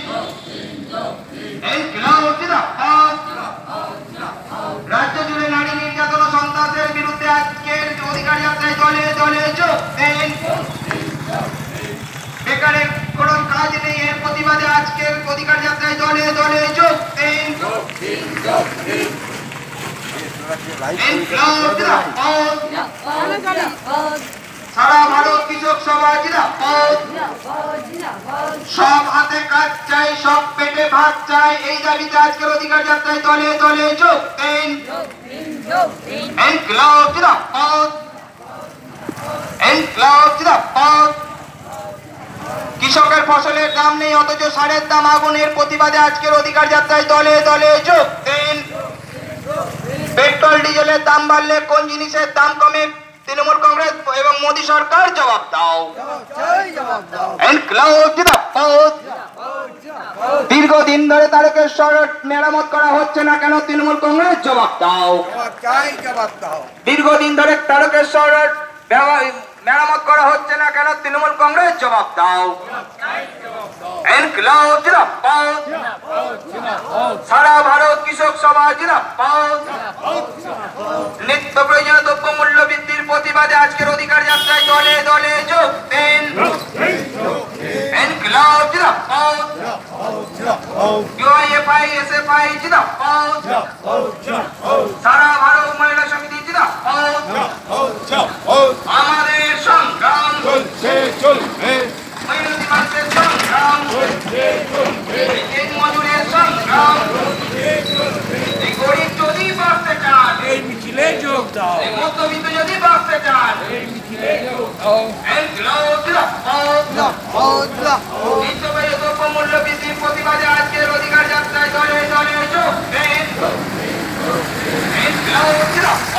রাজ্য জুড়ে নারী নির্যাতন ও সন্ত্রাসের বিরুদ্ধে আজকের অধিকার যাত্রায় দলে দলে যোগ দিন। বেকারের কোনো কাজ নেই, এর প্রতিবাদে আজকের অধিকার যাত্রায় দলে দলে যোগ দিন। সারা ভারত কৃষক সভা জিন্দাবাদ। সব হাতে কাজ চাই, সব পেটে ভাত চাই, এই দাবিতে আজকের অধিকার যাত্রায় দলে দলে যোগ দিন। ইনকলাব জিন্দাবাদ, ইনকলাব জিন্দাবাদ। কৃষকের ফসলের দাম নেই অথচ সারের দাম আগুনের প্রতিবাদে আজকের অধিকার যাত্রায় দলে দলে যোগ দিন। পেট্রোল ডিজেলের দাম বাড়লে কোন জিনিসের দাম কমে? তৃণমূল কংগ্রেস এবং মোদী সরকার জবাব দাও। দীর্ঘদিন ধরে তারকেশ্বর মেরামত করা হচ্ছে না কেন? তৃণমূল কংগ্রেস জবাব দাও। দীর্ঘদিন ধরে তারকেশ্বর মেরামত করা হচ্ছে না কেন? তৃণমূল কংগ্রেস জবাব দাও। সারা ভারত কৃষক সভা জিন্দাবাদ। নিত্য প্রয়োজনীয় দ্রব্য মূল্য বৃদ্ধির প্রতিবাদে আজকের অধিকার যাত্রায় দলে দলে যোগ দিন। ইনকলাব জিন্দাবাদ, ইউআইএফআই এসএফআই জিন্দাবাদ, সারা ভারত মহিলা সমিতি জিন্দাবাদ। আমাদের সংগ্রাম চলবে, মহিলা দিবসের সংগ্রাম চলবে, মজুরের সংগ্রাম চলবে। এই গরিব যদি বাঁচতে চান এই মিছিলে যোগ দাও, এই মধ্যবিত্ত যদি বাঁচতে চান এই মিছিলে যোগ দাও। নিত্যপ্রয়োজনীয় দ্রব্যমূল্য বৃদ্ধির প্রতিবাদে আজকের অধিকার যাত্রায় দলে দলে যোগ দিন।